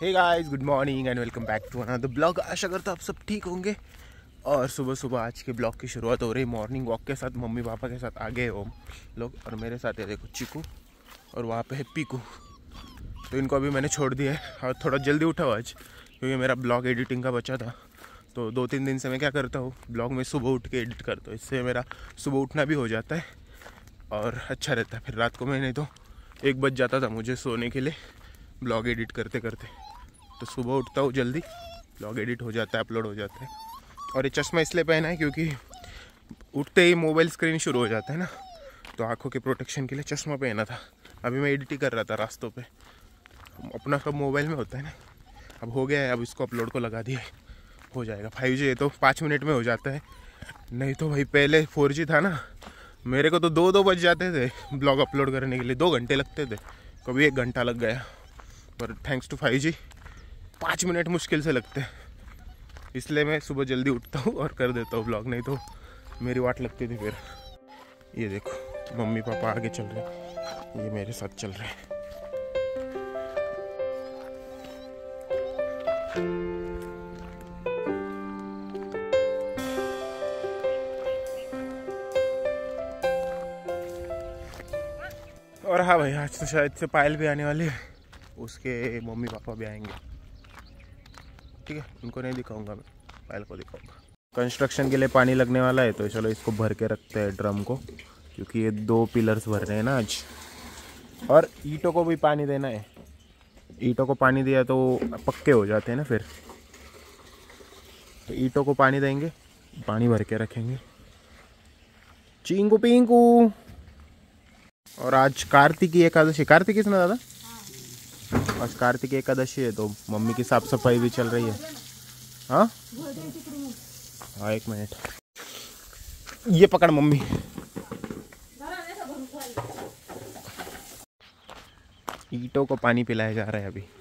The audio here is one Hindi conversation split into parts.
Hey guys, good morning and welcome back to another blog. आशा करता हूँ आप सब ठीक होंगे। और सुबह सुबह आज के ब्लॉग की शुरुआत हो रही मॉर्निंग वॉक के साथ। मम्मी पापा के साथ आगे हो लोग और मेरे साथ है देखो चिकू और वहाँ पे है पीकू। तो इनको अभी मैंने छोड़ दिया है और थोड़ा जल्दी उठा हुआ आज क्योंकि मेरा ब्लॉग एडिटिंग का बचा था। तो 2-3 दिन से मैं क्या करता हूँ, ब्लॉग में सुबह उठ के एडिट करता हूँ। इससे मेरा सुबह उठना भी हो जाता है और अच्छा रहता है। फिर रात को मैं नहीं तो 1 बज जाता था मुझे सोने के लिए ब्लॉग एडिट करते करते। तो सुबह उठता हूँ जल्दी, ब्लॉग एडिट हो जाता है, अपलोड हो जाता है। और ये चश्मा इसलिए पहना है क्योंकि उठते ही मोबाइल स्क्रीन शुरू हो जाता है ना, तो आंखों के प्रोटेक्शन के लिए चश्मा पहना था। अभी मैं एडिटिंग कर रहा था रास्तों पे, अपना सब मोबाइल में होता है ना। अब हो गया है, अब इसको अपलोड को लगा दिया है, हो जाएगा। 5G है तो 5 मिनट में हो जाता है। नहीं तो भाई पहले 4G था ना, मेरे को तो 2-2 बज जाते थे ब्लॉग अपलोड करने के लिए। 2 घंटे लगते थे, कभी 1 घंटा लग गया। पर थैंक्स टू 5G 5 मिनट मुश्किल से लगते हैं। इसलिए मैं सुबह जल्दी उठता हूँ और कर देता हूँ ब्लॉग, नहीं तो मेरी वाट लगती थी फिर। ये देखो मम्मी पापा आगे चल रहे हैं, ये मेरे साथ चल रहे हैं। और हाँ भाई, आज तो शायद से पायल भी आने वाली है, उसके मम्मी पापा भी आएंगे। ठीक है, उनको नहीं दिखाऊंगा, मैं पायल को दिखाऊंगा। कंस्ट्रक्शन के लिए पानी लगने वाला है तो चलो इसको भर के रखते हैं ड्रम को, क्योंकि ये 2 पिलर्स भर रहे हैं ना आज। और ईंटों को भी पानी देना है। ईंटों को पानी दिया तो पक्के हो जाते हैं ना फिर। तो ईंटों को पानी देंगे, पानी भर के रखेंगे। चिंकू पिंकू। और आज कार्तिकी एकादशी। कार्तिक किसने दादा? आज कार्तिक एकादशी है तो मम्मी की साफ सफाई भी चल रही है। हाँ हाँ, 1 मिनट, ये पकड़ मम्मी। ईंटों को पानी पिलाया जा रहा है अभी।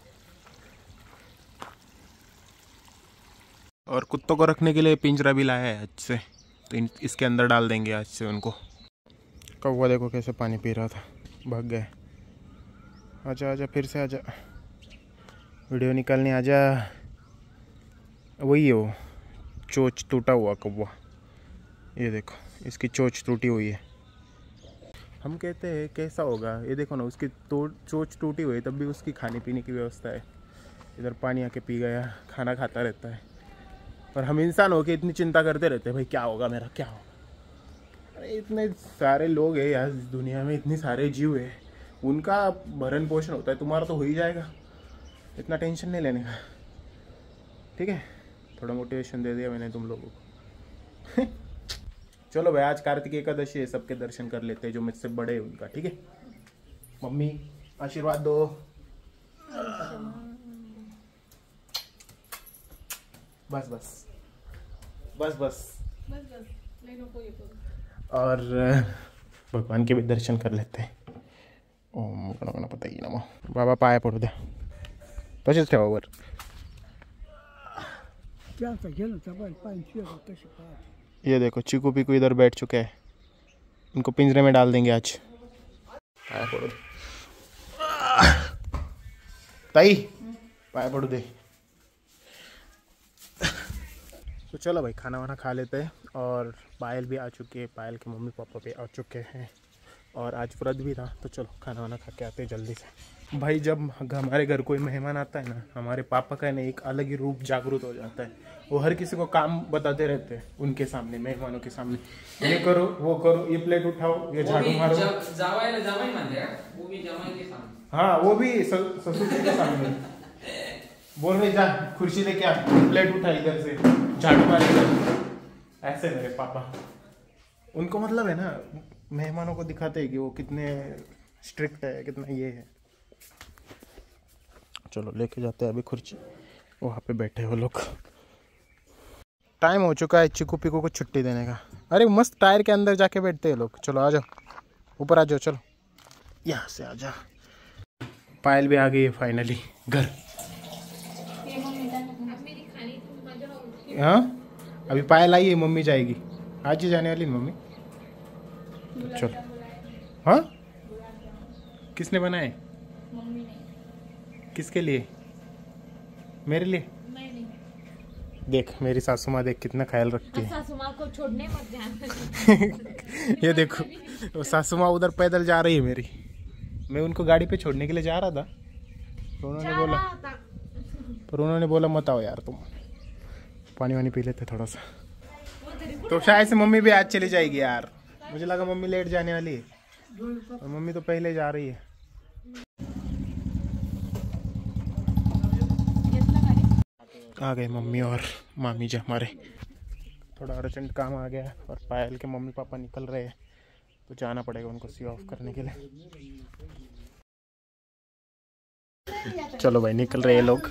और कुत्तों को रखने के लिए पिंजरा भी लाया है आज से, तो इसके अंदर डाल देंगे आज से उनको। कौवा देखो कैसे पानी पी रहा था, भाग गए। आजा आजा, फिर से आजा, वीडियो निकालने आजा। वही है वो चोंच टूटा हुआ कौवा, ये देखो इसकी चोंच टूटी हुई है। हम कहते हैं कैसा होगा, ये देखो ना, उसकी चोंच टूटी हुई है तब भी उसकी खाने पीने की व्यवस्था है। इधर पानी आके पी गया, खाना खाता रहता है। और हम इंसान हो के इतनी चिंता करते रहते हैं, भाई क्या होगा मेरा, क्या होगा। अरे इतने सारे लोग हैं यार इस दुनिया में, इतने सारे जीव है, उनका भरण पोषण होता है, तुम्हारा तो हो ही जाएगा। इतना टेंशन नहीं लेने का, ठीक है। थोड़ा मोटिवेशन दे दिया मैंने तुम लोगों को। चलो भाई, आज कार्तिक एकादशी है, सबके दर्शन कर लेते हैं जो मुझसे बड़े हैं उनका, ठीक है। मम्मी आशीर्वाद दो। बस बस बस बस। और भगवान के भी दर्शन कर लेते हैं। ओम गणपतये नमः। बाबा पाया पडू द्या, तसेच ठेवा वर। ये देखो चिकू पिकू इधर बैठ चुके हैं, इनको पिंजरे में डाल देंगे आज। पाया पड़ो ताई, पाया पड़ो दे। तो चलो भाई, खाना वाना खा लेते हैं। और पायल भी आ चुकी है, पायल के मम्मी पापा भी आ चुके हैं। और आज व्रत भी था तो चलो खाना वाना खा के आते हैं जल्दी से। भाई जब हमारे घर कोई मेहमान आता है ना, हमारे पापा का ना एक अलग ही रूप जागृत हो जाता है। वो हर किसी को काम बताते रहते हैं उनके सामने, मेहमानों के सामने। ये करो, वो करो, ये प्लेट उठाओ, ये झाड़ू मारो। हाँ, वो भी ससुर जी के सामने बोल रहे, जा कुर्सी लेके आ, प्लेट उठा इधर से, झाड़ू मार इधर। ऐसे मेरे पापा, उनको मतलब है ना, मेहमानों को दिखाते हैं कि वो कितने स्ट्रिक्ट है, कितना ये है। चलो लेके जाते हैं अभी कुर्सी, वहाँ पे बैठे वो लोग। टाइम हो चुका है चिकू पिकू को छुट्टी देने का। अरे मस्त टायर के अंदर जाके बैठते हैं लोग। चलो आ जाओ, ऊपर आ जाओ, चलो यहाँ से आ जा। पायल भी आ गई है फाइनली घर। हाँ अभी पायल आई है, मम्मी जाएगी आज ही, जाने वाली मम्मी। तो चलो। हाँ किसने बनाए? मम्मी ने। किसके लिए? मेरे लिए नहीं। देख मेरी सासू माँ देख कितना ख्याल रखती है। सासू माँ को छोड़ने मत ध्यान। ये देखो वो सासू माँ उधर पैदल जा रही है मेरी, मैं उनको गाड़ी पे छोड़ने के लिए जा रहा था तो उन्होंने बोला मत आओ यार तुम, पानी वानी पी लेते थोड़ा सा। तो शायद से मम्मी भी आज चली जाएगी यार, मुझे लगा मम्मी लेट जाने वाली है और मम्मी तो पहले जा रही है। आ गए मम्मी और मामी जी हमारे, थोड़ा अर्जेंट काम आ गया और पायल के मम्मी पापा निकल रहे हैं तो जाना पड़ेगा उनको सी ऑफ करने के लिए। चलो भाई निकल रहे हैं लोग।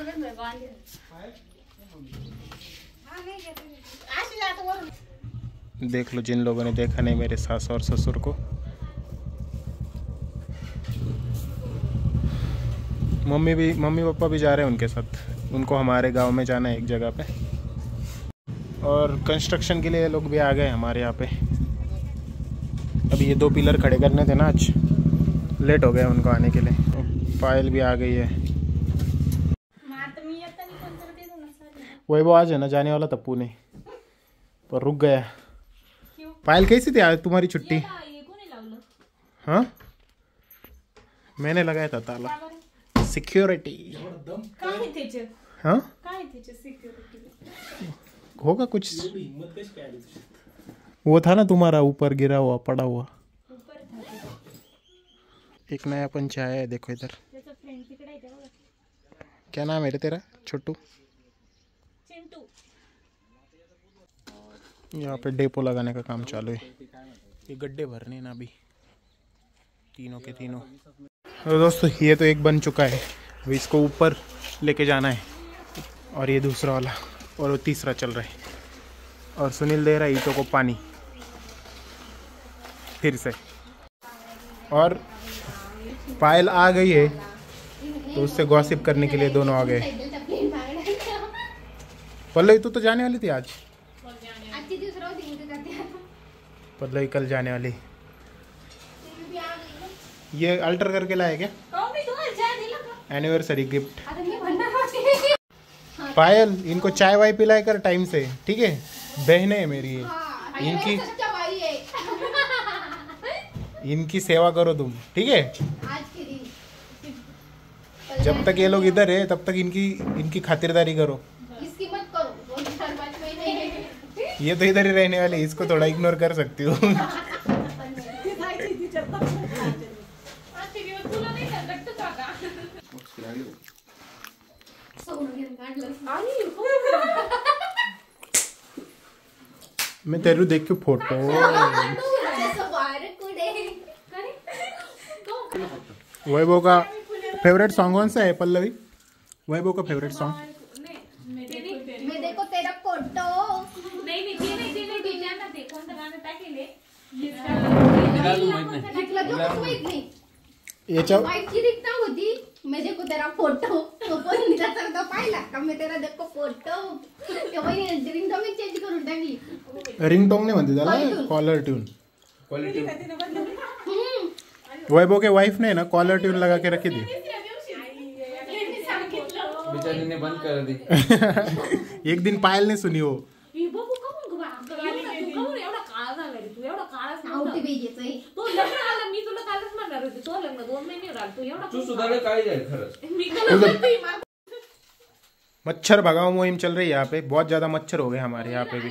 देख लो जिन लोगों ने देखा नहीं मेरे सास और ससुर को, मम्मी पापा भी जा रहे हैं उनके साथ, उनको हमारे गांव में जाना है एक जगह पे, और कंस्ट्रक्शन के लिए लोग भी आ गए हमारे यहाँ पे। अभी ये 2 पिलर खड़े करने थे ना, आज लेट हो गया उनको आने के लिए। पायल भी आ गई है, वही वो आज है ना जाने वाला तप्पू ने पर रुक गया। पायल कैसी थी आज तुम्हारी छुट्टी? हाँ मैंने लगाया था ताला, सिक्योरिटी। हाँ होगा कुछ, वो था ना तुम्हारा ऊपर गिरा हुआ पड़ा हुआ। एक नया पंच आया है देखो इधर। क्या नाम है रे तेरा? छोटू। यहाँ पे डेपो लगाने का काम चालू है, ये गड्ढे भरने ना अभी तीनों के तीनों। तो दोस्तों ये तो एक बन चुका है, अभी इसको ऊपर लेके जाना है, और ये दूसरा वाला और वो तीसरा चल रहा है, और सुनील दे रहा है ईंटों को पानी फिर से। और पायल आ गई है तो उससे गॉसिप करने के लिए दोनों आ गए। पल्लवी तू तो जाने वाली थी आज, पल्लवी कल जाने वाली। ये अल्टर करके लाए क्या एनिवर्सरी गिफ्ट? पायल इनको चाय वाय पिलाए कर टाइम से, ठीक है? बहनें है मेरी इनकी सेवा करो तुम, ठीक है? जब तक ये लोग इधर है तब तक इनकी खातिरदारी करो। इसकी मत करो, ये तो इधर ही रहने वाले, इसको थोड़ा इग्नोर कर सकती हो। मैं तेरू देख के फोटो वैभव का फेवरेट सॉन्ग कौन सा है पल्लवी? वैभव का फेवरेट सॉन्ग? मैं देखो तेरा फोटो याच्या दिखता होती, मैं देखो तेरा फोटो तो पण निरासारखा पाहिला का मैं तेरा देखो फोटो रिंगटोन चेंज करून टाकली। रिंगटोन नहीं म्हणते त्याला, कॉलर ट्यून। वैभव के वाइफ ने ना कॉलर ट्यून लगा के रखी थी, बेचारी ने बंद कर दी। एक दिन पायल ने सुनी हो। मच्छर भगाओ मुहिम चल रही है यहाँ पे, बहुत ज्यादा मच्छर हो गए हमारे यहाँ पे भी।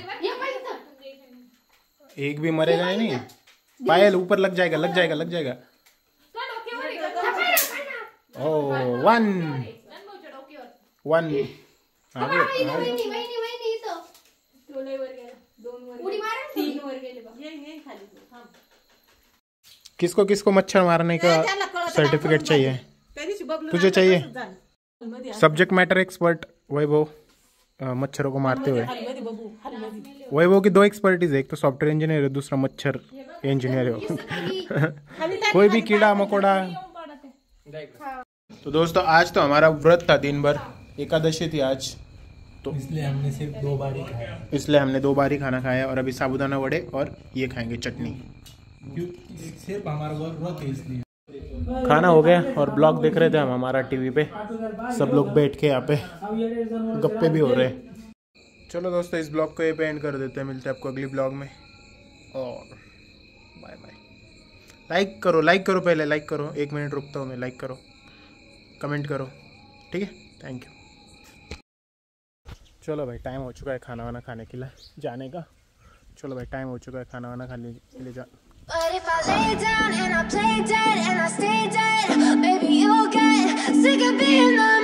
एक भी मरेगा ही नहीं। पायल ऊपर लग जाएगा, लग जाएगा, लग जाएगा। ओ 1 किसको किसको मच्छर मारने का सर्टिफिकेट चाहिए? तुझे चाहिए? सब्जेक्ट मैटर एक्सपर्ट वैभव, मच्छरों को मारते हुए। वैभव की 2 एक्सपर्टीज है, एक तो सॉफ्टवेयर इंजीनियर है, दूसरा मच्छर इंजीनियर है। कोई भी कीड़ा मकोड़ा। तो दोस्तों आज तो हमारा व्रत था, दिन भर एकादशी थी आज, तो इसलिए हमने सिर्फ 2 बार ही खाया। इसलिए हमने 2 बार ही खाना खाया, और अभी साबूदाना वड़े और ये खाएंगे चटनी। सिर्फ हमारा व्रत है इसलिए। खाना हो गया और ब्लॉग देख रहे थे हम हमारा टीवी पे, सब लोग बैठ के यहाँ पे गप्पे भी हो रहे हैं। चलो दोस्तों इस ब्लॉग को ये पे एंड कर देते हैं, मिलते हैं आपको अगली ब्लॉग में और बाय बाय। लाइक करो पहले, लाइक करो, 1 मिनट रुकता हूँ मैं, लाइक करो, कमेंट करो, ठीक है, थैंक यू। चलो भाई टाइम हो चुका है खाना वाना खाने के लिए जाने का। चलो भाई टाइम हो चुका है खाना वाना खाने के लिए But if I lay down and I play dead and I stay dead, maybe you'll get sick of being the